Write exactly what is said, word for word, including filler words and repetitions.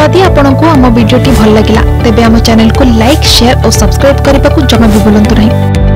जदि आपंक आम भिडी भल लगा तेब आम चैनल को लाइक शेयर और सब्सक्राइब करने को जमा भी भूलु नहीं।